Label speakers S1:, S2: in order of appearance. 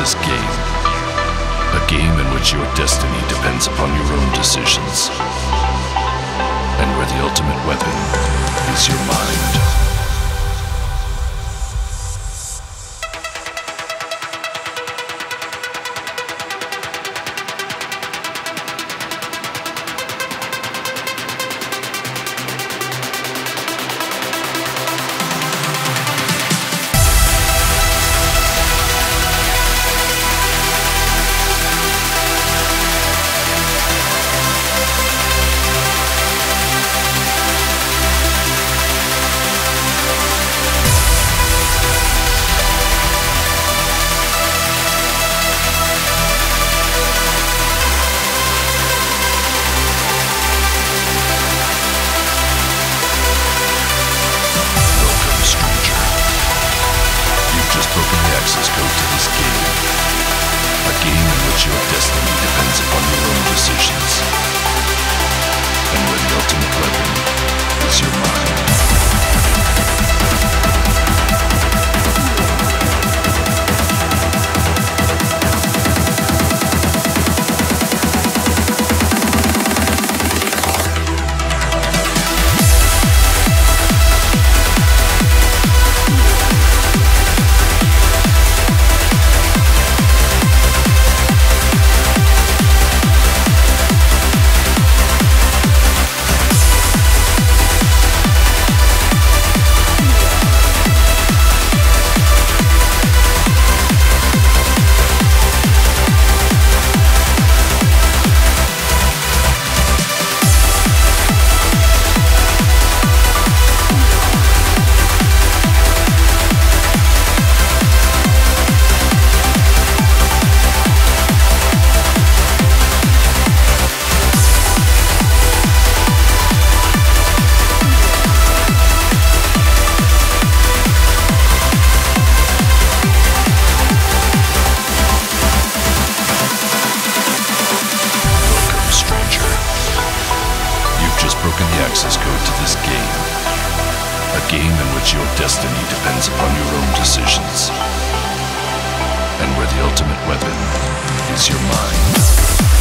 S1: this game. A game in which your destiny depends upon your own decisions. And where the ultimate weapon is your mind. Access code to this game. A game in which your destiny depends upon your own decisions. And where the ultimate weapon is your mind. Broken the access code to this game. A game in which your destiny depends upon your own decisions. And where the ultimate weapon is your mind.